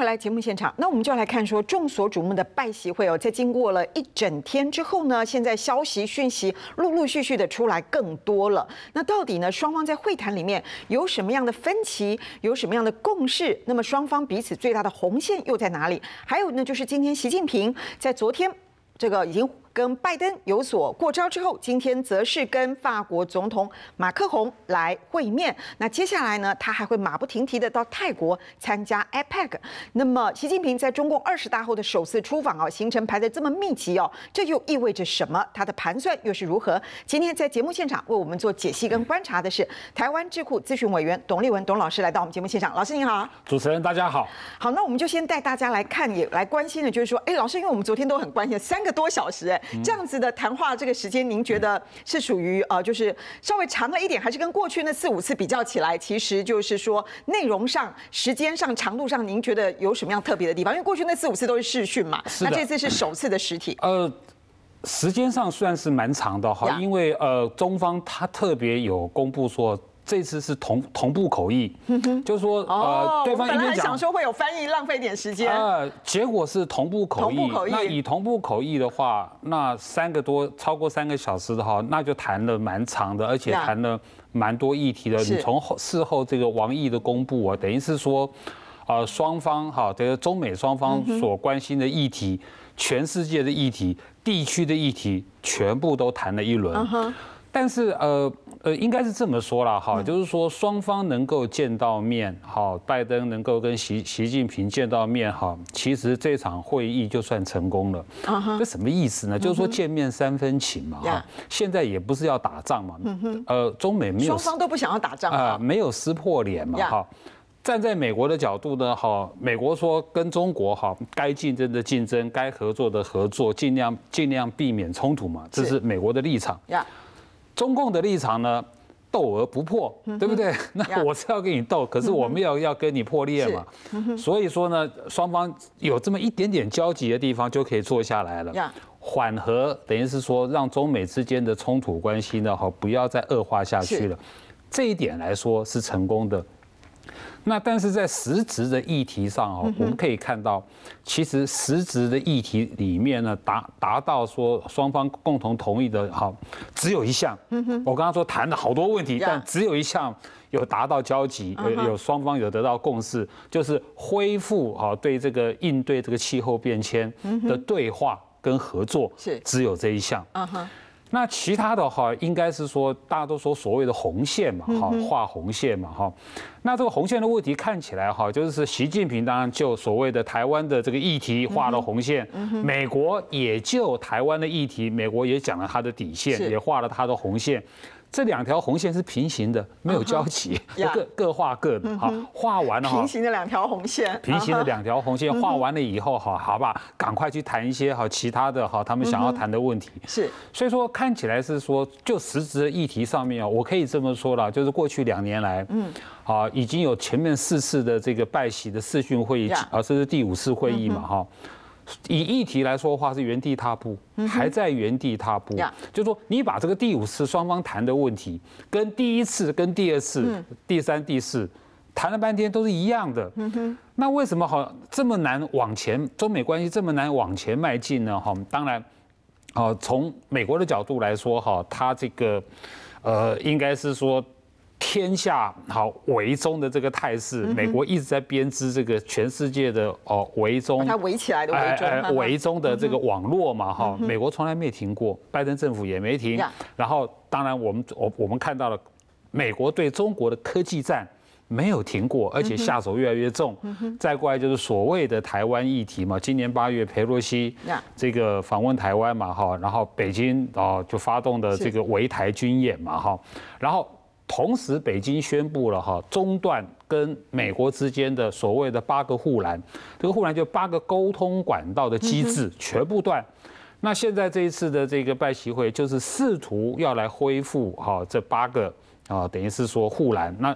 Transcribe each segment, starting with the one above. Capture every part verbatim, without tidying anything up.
回来节目现场，那我们就来看说，众所瞩目的拜习会哦，在经过了一整天之后呢，现在消息讯息陆陆续续的出来更多了。那到底呢，双方在会谈里面有什么样的分歧，有什么样的共识？那么双方彼此最大的红线又在哪里？还有呢，就是今天习近平在昨天这个已经跟拜登有所过招之后，今天则是跟法国总统马克宏来会面。那接下来呢，他还会马不停蹄的到泰国参加 A P E C。那么，习近平在中共二十大后的首次出访哦，行程排得这么密集哦，这又意味着什么？他的盘算又是如何？今天在节目现场为我们做解析跟观察的是台湾智库咨询委员董立文董老师来到我们节目现场。老师您好。 主持人大家好。 好，那我们就先带大家来看，也来关心的就是说，哎，老师，因为我们昨天都很关心，三个多小时，哎。这样子的谈话，这个时间您觉得是属于呃，就是稍微长了一点，还是跟过去那四五次比较起来，其实就是说内容上、时间上、长度上，您觉得有什么样特别的地方？因为过去那四五次都是视讯嘛，那这次是首次的实体。 呃，时间上算是蛮长的哈，因为呃，中方他特别有公布说。这次是同同步口译，就是说，呃，对方一边讲， 想说会有翻译，浪费点时间， 呃，结果是同步口译。那以同步口译的话，那三个多超过三个小时的话，那就谈了蛮长的，而且谈了蛮多议题的。你从后事后这个王毅的公布啊，等于是说，呃，双方哈，这个中美双方所关心的议题，全世界的议题、地区的议题，全部都谈了一轮。但是呃呃，应该是这么说啦，哈，就是说双方能够见到面，好，拜登能够跟习习近平见到面，哈，其实这场会议就算成功了。这什么意思呢？就是说见面三分情嘛，哈，现在也不是要打仗嘛，呃，中美没有双方都不想要打仗啊，没有撕破脸嘛，哈。站在美国的角度呢，哈，美国说跟中国哈，该竞争的竞争，该合作的合作，尽量尽量避免冲突嘛，这是美国的立场。中共的立场呢，斗而不破，对不对？那我是要跟你斗，可是我没有要跟你破裂嘛。所以说呢，双方有这么一点点交集的地方，就可以坐下来了，缓和，等于是说让中美之间的冲突关系呢，哈，不要再恶化下去了。这一点来说是成功的。那但是在实质的议题上哦，我们可以看到，其实实质的议题里面呢，达达到说双方共同同意的哈，只有一项。我刚刚说谈了好多问题，但只有一项有达到交集，有有双方有得到共识，就是恢复啊对这个应对这个气候变迁的对话跟合作，是只有这一项。那其他的话，应该是说大家都说所谓的红线嘛，哈，画红线嘛，哈。那这个红线的问题看起来哈，就是习近平当然就所谓的台湾的这个议题画了红线，美国也就台湾的议题，美国也讲了他的底线，也画了他的红线。这两条红线是平行的，没有交集，各各画各的。好，画完了哈。 平行的两条红线。 平行的两条红线画完了以后，哈，好吧，赶快去谈一些哈其他的哈他们想要谈的问题。 是。 所以说看起来是说，就实质的议题上面啊，我可以这么说了，就是过去两年来，嗯，啊，已经有前面四次的这个拜习的视讯会议，啊，这是第五次会议嘛，哈。以议题来说的话，是原地踏步，还在原地踏步。就是说，你把这个第五次双方谈的问题，跟第一次、跟第二次、第三、第四谈了半天都是一样的。那为什么好这么难往前？中美关系这么难往前迈进呢？哈，当然，哦，从美国的角度来说，哈，它这个，呃，应该是说。天下好围中的这个态势，美国一直在编织这个全世界的哦围中， 它围起来的围中， 围中的这个网络嘛哈，美国从来没停过，拜登政府也没停。然后当然我们我我们看到了，美国对中国的科技战没有停过，而且下手越来越重。再过来就是所谓的台湾议题嘛，今年八月裴洛西这个访问台湾嘛哈，然后北京哦就发动的这个围台军演嘛哈，然后。同时，北京宣布了哈中断跟美国之间的所谓的八个护栏，这个护栏就八个沟通管道的机制全部断。那现在这一次的这个拜习会，就是试图要来恢复哈这八个啊，等于是说护栏。那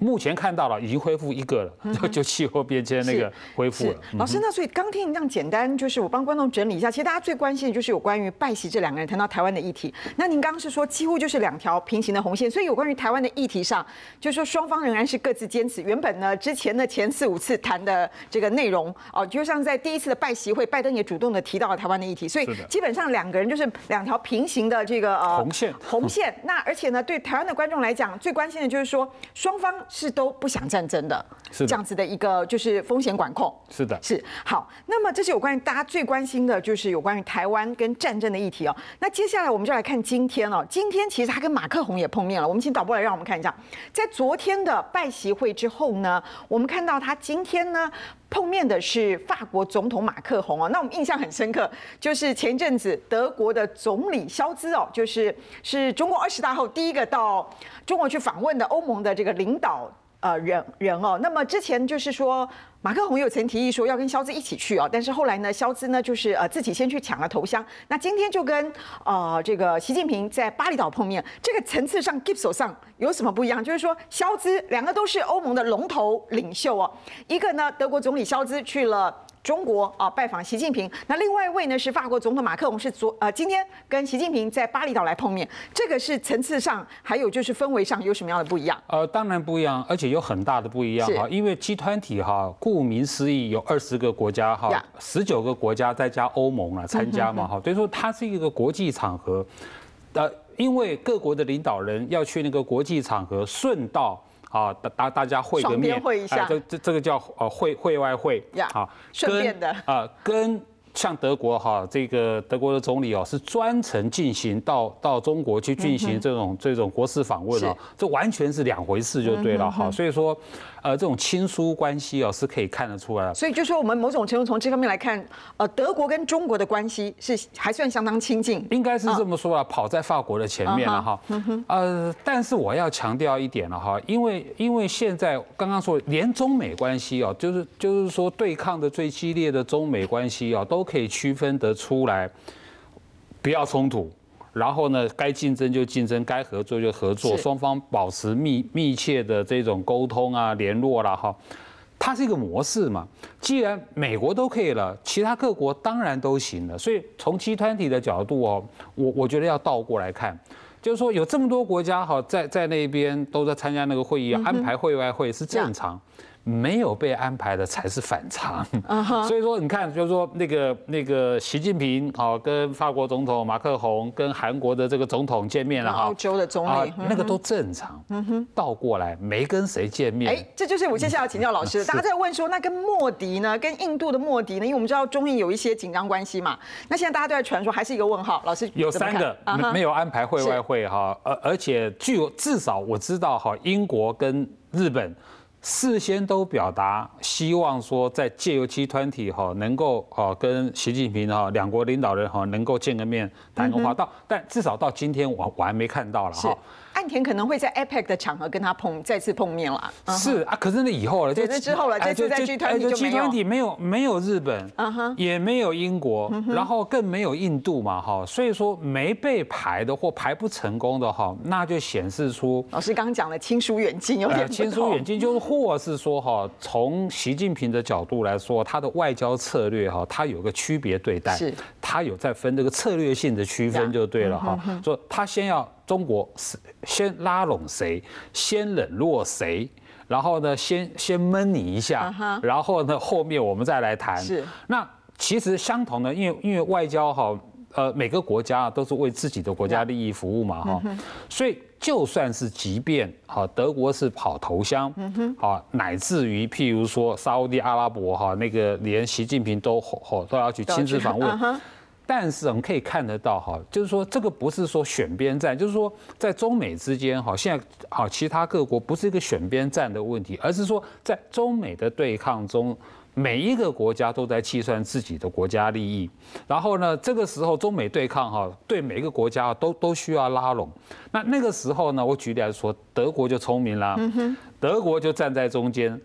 目前看到了已经恢复一个了，就就气候变迁那个恢复了。 老师，那所以刚听你这样简单，就是我帮观众整理一下，其实大家最关心的就是有关于拜习这两个人谈到台湾的议题。那您刚刚是说几乎就是两条平行的红线，所以有关于台湾的议题上，就是说双方仍然是各自坚持原本呢之前的前四五次谈的这个内容哦，就像在第一次的拜习会，拜登也主动的提到了台湾的议题，所以基本上两个人就是两条平行的这个呃红线红线。那而且呢，对台湾的观众来讲，最关心的就是说双方是都不想战争的， 是这样子的一个就是风险管控。 是的， 是好。那么这是有关于大家最关心的，就是有关于台湾跟战争的议题哦。那接下来我们就来看今天哦，今天其实他跟马克宏也碰面了。我们请导播来让我们看一下，在昨天的拜习会之后呢，我们看到他今天呢碰面的是法国总统马克宏哦。那我们印象很深刻，就是前一阵子德国的总理肖兹哦，就是是中国二十大后第一个到中国去访问的欧盟的这个领导呃人人哦。那么之前就是说，马克宏有曾提议说要跟肖兹一起去哦，但是后来呢，肖兹呢就是呃自己先去抢了头香。那今天就跟呃这个习近平在巴厘岛碰面，这个层次上 Gibbs 手上有什么不一样？就是说肖兹两个都是欧盟的龙头领袖哦，一个呢德国总理肖兹去了中国啊拜访习近平，那另外一位呢是法国总统马克宏，是昨呃今天跟习近平在巴厘岛来碰面，这个是层次上还有就是氛围上有什么样的不一样？ 呃，当然不一样，而且有很大的不一样哈，因为集团体哈，顾名思义有二十个国家哈，十九个国家再加欧盟啊参加嘛哈，所以说它是一个国际场合，呃，因为各国的领导人要去那个国际场合，顺道。啊，大大家会个面， 会一下， 这这这个叫呃会会外会， 啊，顺便的啊，跟像德国哈，这个德国的总理哦，是专程进行到到中国去进行这种这种国事访问哦，这完全是两回事就对了哈，所以说。呃，这种亲疏关系哦，是可以看得出来的。 所以就说我们某种程度从这方面来看，呃，德国跟中国的关系是还算相当亲近， 应该是这么说啊，跑在法国的前面了哈。呃，但是我要强调一点了哈，因为因为现在刚刚说连中美关系哦，就是就是说对抗的最激烈的中美关系哦，都可以区分得出来，不要冲突。然后呢，该竞争就竞争，该合作就合作，双方保持密密切的这种沟通啊、联络啦，哈，它是一个模式嘛。既然美国都可以了，其他各国当然都行了。所以从集团体的角度哦，我我觉得要倒过来看，就是说有这么多国家哈，在在那边都在参加那个会议，安排会外会是正常。没有被安排的才是反常， uh-huh. 所以说你看，就是说那个那个习近平好跟法国总统马克宏跟韩国的这个总统见面了哈， 澳洲的总理、 啊、那个都正常。嗯哼，倒过来没跟谁见面， 哎，这就是我接下来要请教老师的。大家在问说，那跟莫迪呢，跟印度的莫迪呢？因为我们知道中印有一些紧张关系嘛，那现在大家都在传说还是一个问号。老师有三个、uh-huh. 没有安排会外会哈，而而且据我至少我知道哈，英国跟日本。事先都表达希望说，在借由集团体哈，能够哈跟习近平哈两国领导人哈能够见个面谈个话，到但至少到今天我我还没看到了哈。 岸田可能会在 A P E C 的场合跟他碰再次碰面了。 是啊，可是那以后了， 这之后了，这次在集团体就没有。 集团体没有没有日本，也没有英国，然后更没有印度嘛哈，所以说没被排的或排不成功的哈，那就显示出老师刚刚讲的亲疏远近有点不同。 亲疏远近就是或是说哈，从习近平的角度来说，他的外交策略哈，他有个区别对待， 是， 他有在分这个策略性的区分就对了哈，说他先要。中国先拉拢谁，先冷落谁，然后呢，先先闷你一下， uh-huh. 然后呢，后面我们再来谈。 是， 那其实相同的，因为因为外交哈，呃，每个国家都是为自己的国家利益服务嘛哈， uh-huh. 所以就算是即便哈，德国是跑头香，好，乃至于譬如说沙烏地阿拉伯哈，那个连习近平都吼都要去亲自访问。Uh-huh. 但是我们可以看得到哈，就是说这个不是说选边站，就是说在中美之间哈，现在好其他各国不是一个选边站的问题，而是说在中美的对抗中，每一个国家都在计算自己的国家利益。然后呢，这个时候中美对抗哈，对每个国家都都需要拉拢。那那个时候呢，我举例来说，德国就聪明啦，德国就站在中间。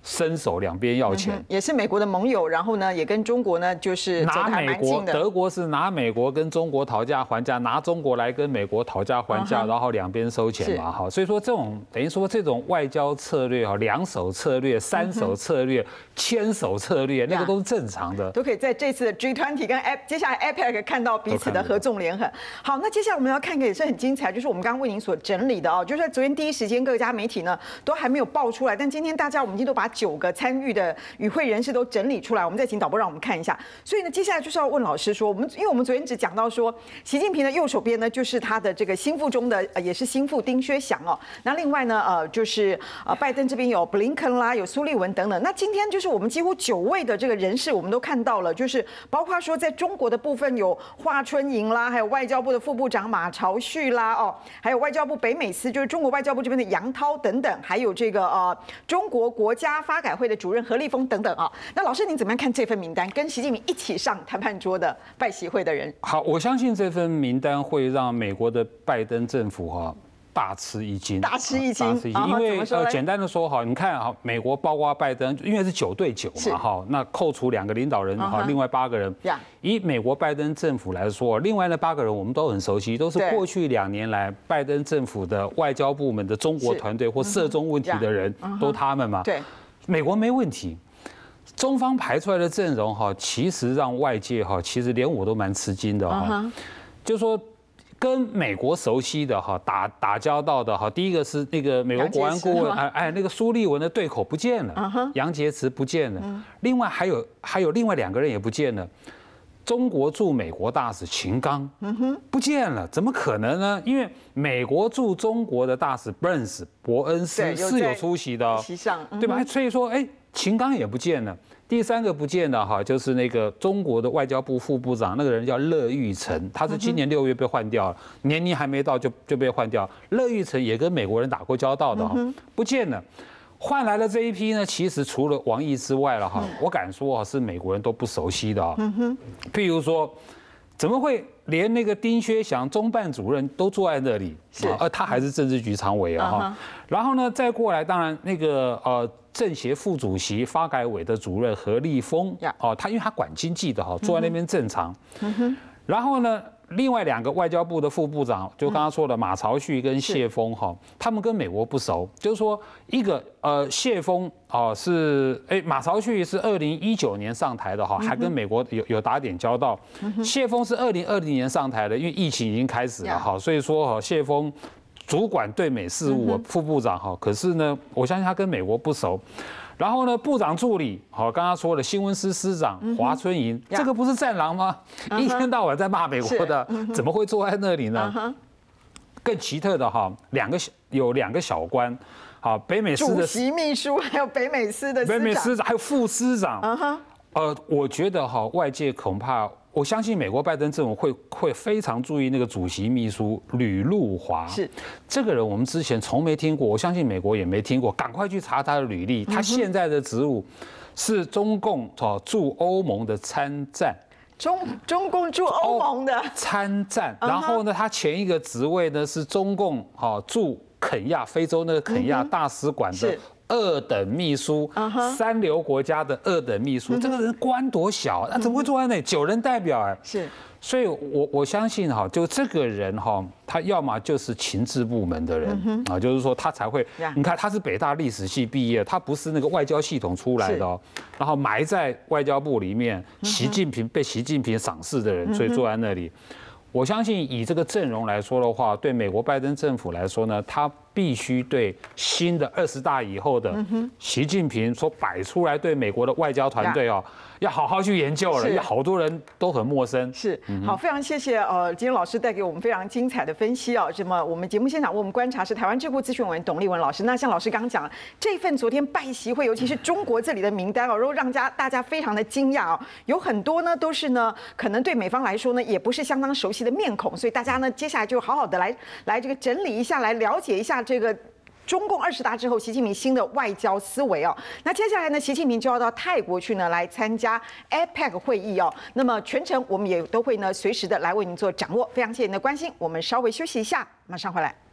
伸手两边要钱、 嗯，也是美国的盟友，然后呢，也跟中国呢就是拿美国，德国是拿美国跟中国讨价还价，拿中国来跟美国讨价还价， uh-huh, 然后两边收钱嘛，哈，所以说这种等于说这种外交策略哈，两手策略、三手策略、牵手策略，那个都是正常的， 都可以在这次的 G 二十 跟 A 接下来 A P E C 看到彼此的合纵连横。好，那接下来我们要看一个也是很精彩，就是我们刚刚为您所整理的哦，就是在昨天第一时间各家媒体呢都还没有爆出来，但今天大家我们已经都把九个参与的与会人士都整理出来，我们再请导播让我们看一下。所以呢，接下来就是要问老师说，我们因为我们昨天只讲到说，习近平的右手边呢就是他的这个心腹中的呃也是心腹丁薛祥哦，那另外呢呃就是呃拜登这边有布林肯啦，有苏利文等等。那今天就是我们几乎九位的这个人士，我们都看到了，就是包括说在中国的部分有华春莹啦，还有外交部的副部长马朝旭啦，哦，还有外交部北美司就是中国外交部这边的杨涛等等，还有这个呃中国国家发改会的主任何立峰等等啊。那老师您怎么样看这份名单？跟习近平一起上谈判桌的拜习会的人？ 好，我相信这份名单会让美国的拜登政府哈大吃一惊， 大吃一惊， 大吃一惊，因为呃简单的说哈，你看哈，美国包括拜登，因为是九对九嘛哈，那扣除两个领导人哈，另外八个人，以美国拜登政府来说，另外那八个人我们都很熟悉，都是过去两年来拜登政府的外交部门的中国团队或涉中问题的人，都他们嘛， 对， 美国没问题。中方排出来的阵容哈，其实让外界哈，其实连我都蛮吃惊的哈，就说。跟美国熟悉的哈打打交道的哈，第一个是那个美国国安顾问，哎哎，那个苏利文的对口不见了，杨洁篪不见了，另外还有还有另外两个人也不见了，中国驻美国大使秦刚不见了，怎么可能呢？因为美国驻中国的大使 Burns 伯恩斯是有出席的，对吧？所以说，哎，秦刚也不见了。第三个不见了哈，就是那个中国的外交部副部长，那个人叫乐玉成，他是今年六月被换掉了，年龄还没到就就被换掉。乐玉成也跟美国人打过交道的哈，不见了。换来了这一批呢，其实除了王毅之外了哈，我敢说啊，是美国人都不熟悉的啊。譬如说，怎么会连那个丁薛祥中办主任都坐在那里，而他还是政治局常委啊哈。然后呢，再过来，当然那个呃。政协副主席、发改委的主任何立峰，哦，他因为他管经济的哈，坐在那边正常。然后呢，另外两个外交部的副部长，就刚刚说的马朝旭跟谢峰哈，他们跟美国不熟，就是说一个呃谢峰哦是哎马朝旭是二零一九年上台的哈，还跟美国有有打点交道。谢峰是二零二零年上台的，因为疫情已经开始了哈，所以说哈谢峰。主管对美事务副部长哈，可是呢，我相信他跟美国不熟。然后呢，部长助理好，刚刚说了新闻司司长华春莹，这个不是战狼吗？一天到晚在骂美国的，怎么会坐在那里呢？更奇特的哈，两个有两个小官，好，北美司的主席秘书，还有北美司的北美司长，还有副司长。呃，我觉得哈，外界恐怕。我相信美国拜登政府会会非常注意那个主席秘书吕禄华，是这个人，我们之前从没听过，我相信美国也没听过，赶快去查他的履历。他现在的职务是中共哦驻欧盟的参赞， 中中共驻欧盟的参赞。然后呢，他前一个职位呢是中共哦驻肯亚非洲那个肯亚大使馆的。二等秘书，三流国家的二等秘书，这个人官多小，那怎么会坐在那里？九人代表哎， 是， 所以我我相信哈，就这个人哈，他要么就是情治部门的人啊，就是说他才会，你看他是北大历史系毕业，他不是那个外交系统出来的哦，然后埋在外交部里面，习近平被习近平赏识的人，所以坐在那里。我相信以这个阵容来说的话，对美国拜登政府来说呢，他必须对新的二十大以后的习近平所摆出来对美国的外交团队哦，要好好去研究了，因为好多人都很陌生。 是，好，非常谢谢呃，今天老师带给我们非常精彩的分析哦。那么我们节目现场为我们观察是台湾智库资讯委董立文老师。那像老师刚刚讲，这份昨天拜习会，尤其是中国这里的名单哦，如果让家大家非常的惊讶哦，有很多呢都是呢，可能对美方来说呢，也不是相当熟悉的面孔，所以大家呢接下来就好好的来来这个整理一下，来了解一下这个。中共二十大之后，习近平新的外交思维哦。那接下来呢，习近平就要到泰国去呢，来参加 A P E C 会议哦。那么全程我们也都会呢，随时的来为您做掌握。非常谢谢您的关心，我们稍微休息一下，马上回来。